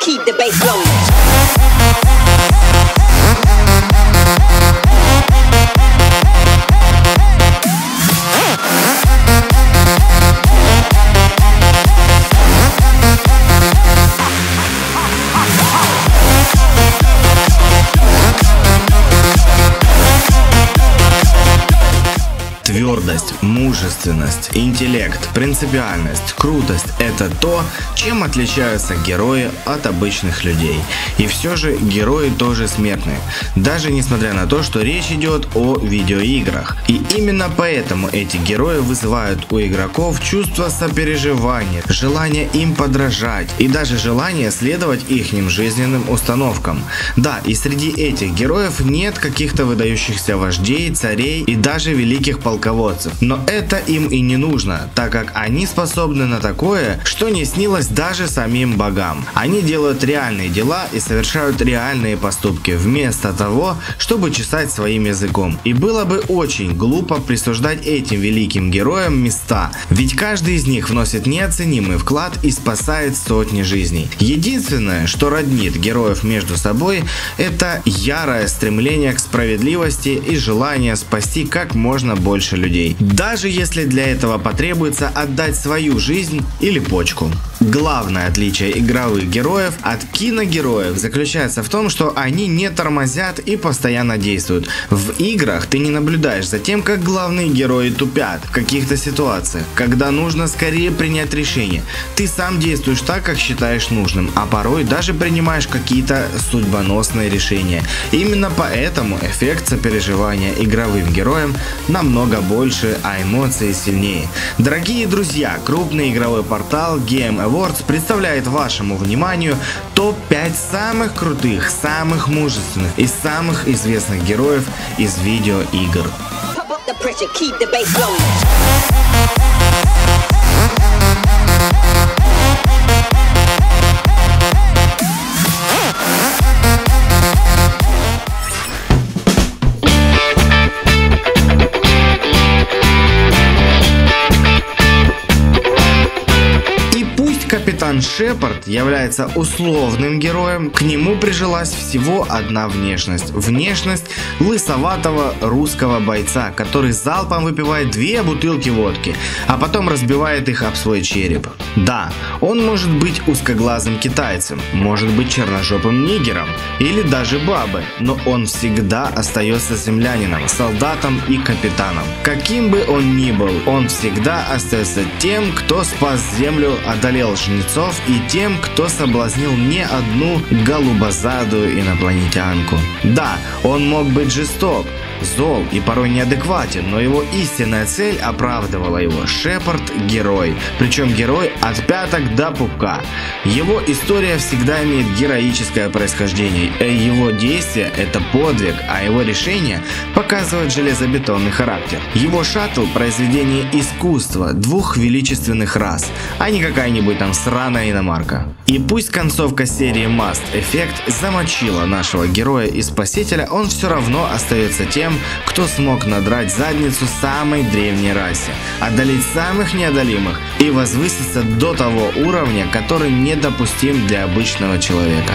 keep the bass rolling. Твердость, мужественность, интеллект, принципиальность, крутость – это то, чем отличаются герои от обычных людей. И все же герои тоже смертны, даже несмотря на то, что речь идет о видеоиграх. И именно поэтому эти герои вызывают у игроков чувство сопереживания, желание им подражать и даже желание следовать ихним жизненным установкам. Да, и среди этих героев нет каких-то выдающихся вождей, царей и даже великих полководцев. Но это им и не нужно, так как они способны на такое, что не снилось даже самим богам. Они делают реальные дела и совершают реальные поступки, вместо того, чтобы чесать своим языком. И было бы очень глупо присуждать этим великим героям места, ведь каждый из них вносит неоценимый вклад и спасает сотни жизней. Единственное, что роднит героев между собой, это ярое стремление к справедливости и желание спасти как можно больше людей, даже если для этого потребуется отдать свою жизнь или почку. Главное отличие игровых героев от киногероев заключается в том, что они не тормозят и постоянно действуют. В играх ты не наблюдаешь за тем, как главные герои тупят в каких-то ситуациях, когда нужно скорее принять решение. Ты сам действуешь так, как считаешь нужным, а порой даже принимаешь какие-то судьбоносные решения. Именно поэтому эффект сопереживания игровым героям намного больше, а эмоции сильнее. Дорогие друзья, крупный игровой портал Game Awards представляет вашему вниманию топ-5 самых крутых, самых мужественных и самых известных героев из видеоигр. Капитан Шепард является условным героем, к нему прижилась всего одна внешность. Внешность лысоватого русского бойца, который залпом выпивает 2 бутылки водки, а потом разбивает их об свой череп. Да, он может быть узкоглазым китайцем, может быть черножопым нигером или даже бабой, но он всегда остается землянином, солдатом и капитаном. Каким бы он ни был, он всегда остается тем, кто спас землю, одолел жнецов и тем, кто соблазнил не одну голубозадую инопланетянку. Да, он мог быть жесток, зол и порой неадекватен, но его истинная цель оправдывала его. Шепард – герой, причем герой от пяток до пупка. Его история всегда имеет героическое происхождение, его действия – это подвиг, а его решения показывают железобетонный характер. Его шаттл – произведение искусства 2 величественных рас, а не какая-нибудь там сраная иномарка. И пусть концовка серии Mass Effect замочила нашего героя и спасителя, он все равно остается тем, кто смог надрать задницу самой древней расе, одолеть самых неодолимых и возвыситься до того уровня, который недопустим для обычного человека.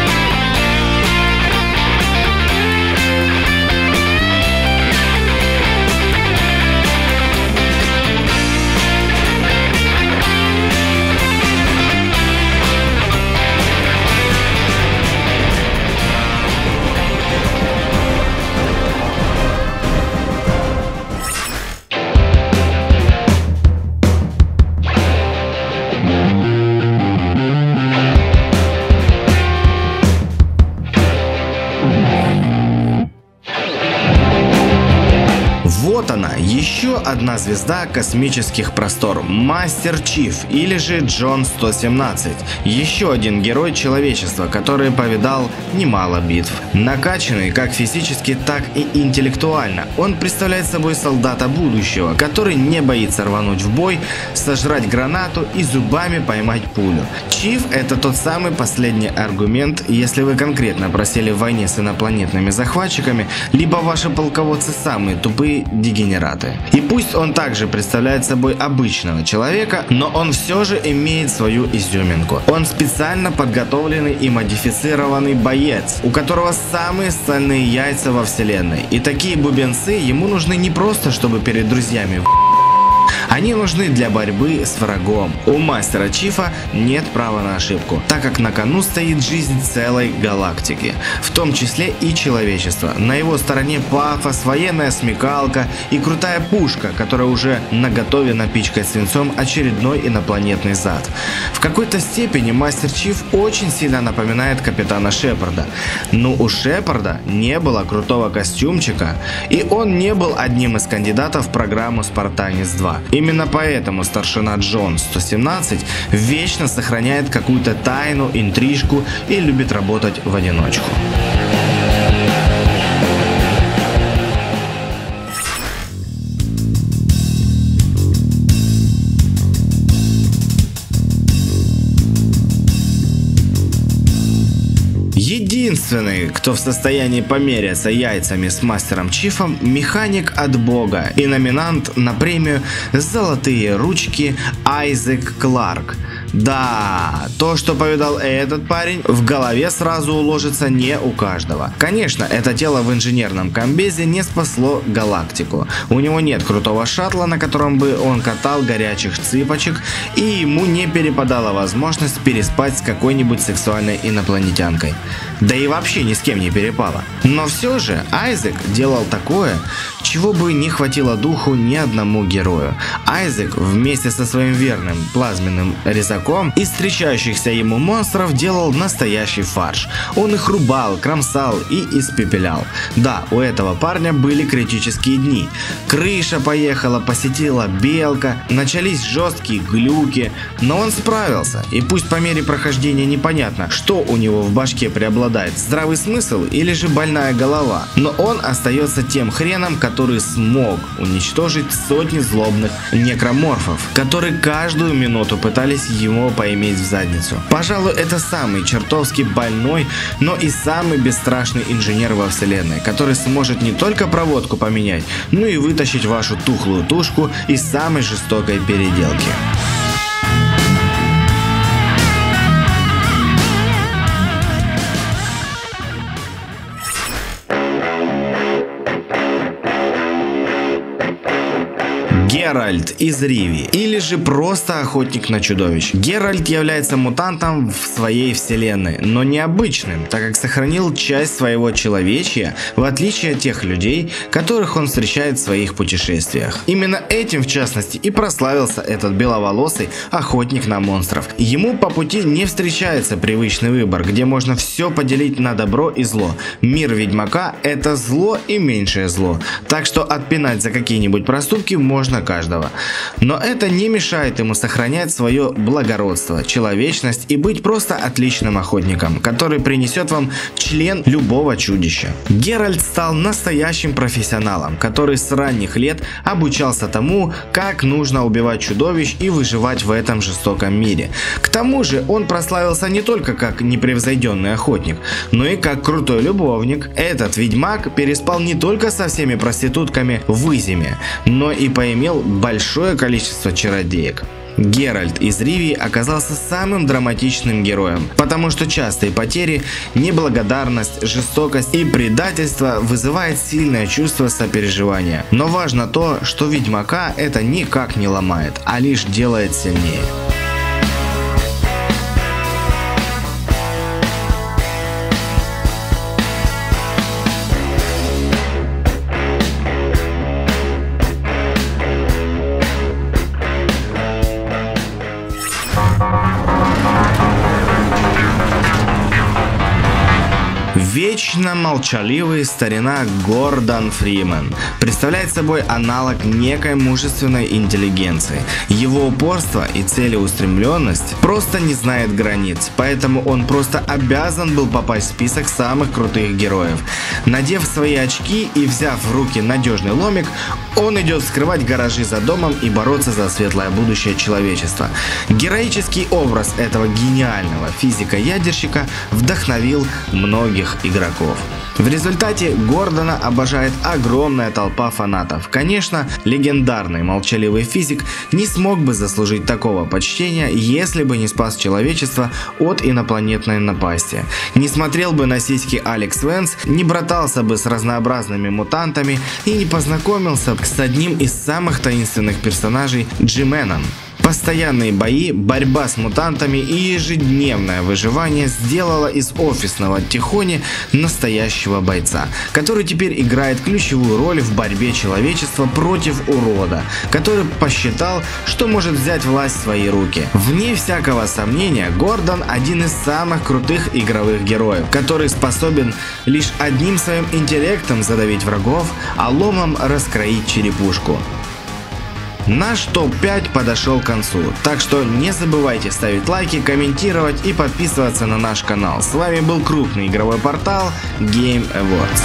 Вот она, еще одна звезда космических простор, Мастер Чиф или же Джон 117. Еще один герой человечества, который повидал немало битв. Накачанный как физически, так и интеллектуально, он представляет собой солдата будущего, который не боится рвануть в бой, сожрать гранату и зубами поймать пулю. Чиф — это тот самый последний аргумент, если вы конкретно просели в войне с инопланетными захватчиками, либо ваши полководцы самые тупые дегенераты. награды. И пусть он также представляет собой обычного человека, но он все же имеет свою изюминку. Он специально подготовленный и модифицированный боец, у которого самые стальные яйца во вселенной. И такие бубенцы ему нужны не просто, чтобы перед друзьями они нужны для борьбы с врагом. У мастера Чифа нет права на ошибку, так как на кону стоит жизнь целой галактики, в том числе и человечества. На его стороне пафос, военная смекалка и крутая пушка, которая уже наготове напичкать свинцом очередной инопланетный зад. В какой-то степени мастер Чиф очень сильно напоминает капитана Шепарда. Но у Шепарда не было крутого костюмчика, и он не был одним из кандидатов в программу Спартанец 2. Именно поэтому старшина Джон 117 вечно сохраняет какую-то тайну, интрижку и любит работать в одиночку. Единственный, кто в состоянии померяться яйцами с мастером Чифом, механик от бога и номинант на премию «Золотые ручки» Айзек Кларк. Да, то, что повидал этот парень, в голове сразу уложится не у каждого. Конечно, это тело в инженерном комбезе не спасло галактику. У него нет крутого шаттла, на котором бы он катал горячих цыпочек, и ему не перепадала возможность переспать с какой-нибудь сексуальной инопланетянкой. Да и вообще ни с кем не перепало. Но все же Айзек делал такое, чего бы не хватило духу ни одному герою. Айзек вместе со своим верным плазменным резаком из встречающихся ему монстров делал настоящий фарш. Он их рубал, кромсал и испепелял. Да, у этого парня были критические дни. Крыша поехала, посетила белка, начались жесткие глюки, но он справился. И пусть по мере прохождения непонятно, что у него в башке преобладает, здравый смысл или же больная голова, но он остается тем хреном, который смог уничтожить сотни злобных некроморфов, которые каждую минуту пытались его поиметь в задницу. Пожалуй, это самый чертовски больной, но и самый бесстрашный инженер во вселенной, который сможет не только проводку поменять, но и вытащить вашу тухлую тушку из самой жестокой переделки. Геральт из Ривии, или же просто охотник на чудовищ. Геральт является мутантом в своей вселенной, но необычным, так как сохранил часть своего человечья, в отличие от тех людей, которых он встречает в своих путешествиях. Именно этим, в частности, и прославился этот беловолосый охотник на монстров. Ему по пути не встречается привычный выбор, где можно все поделить на добро и зло. Мир Ведьмака – это зло и меньшее зло, так что отпинать за какие-нибудь проступки можно каждого. Но это не мешает ему сохранять свое благородство, человечность и быть просто отличным охотником, который принесет вам член любого чудища. Геральт стал настоящим профессионалом, который с ранних лет обучался тому, как нужно убивать чудовищ и выживать в этом жестоком мире. К тому же он прославился не только как непревзойденный охотник, но и как крутой любовник. Этот ведьмак переспал не только со всеми проститутками в Изиме, но и поимел большое количество чародеек. Геральт из Ривии оказался самым драматичным героем, потому что частые потери, неблагодарность, жестокость и предательство вызывает сильное чувство сопереживания. Но важно то, что ведьмака это никак не ломает, а лишь делает сильнее. Вечно молчаливый старина Гордон Фриман представляет собой аналог некой мужественной интеллигенции. Его упорство и целеустремленность просто не знает границ, поэтому он просто обязан был попасть в список самых крутых героев. Надев свои очки и взяв в руки надежный ломик, Он идет вскрывать гаражи за домом и бороться за светлое будущее человечества. Героический образ этого гениального физика-ядерщика вдохновил многих игроков. В результате Гордона обожает огромная толпа фанатов. Конечно, легендарный молчаливый физик не смог бы заслужить такого почтения, если бы не спас человечество от инопланетной напасти. Не смотрел бы на сиськи Алекс Венс, не братался бы с разнообразными мутантами и не познакомился с одним из самых таинственных персонажей Джи-Меном. Постоянные бои, борьба с мутантами и ежедневное выживание сделало из офисного Тихони настоящего бойца, который теперь играет ключевую роль в борьбе человечества против урода, который посчитал, что может взять власть в свои руки. Вне всякого сомнения, Гордон один из самых крутых игровых героев, который способен лишь одним своим интеллектом задавить врагов, а ломом раскроить черепушку. Наш топ-5 подошел к концу, так что не забывайте ставить лайки, комментировать и подписываться на наш канал. С вами был крупный игровой портал Game Awards.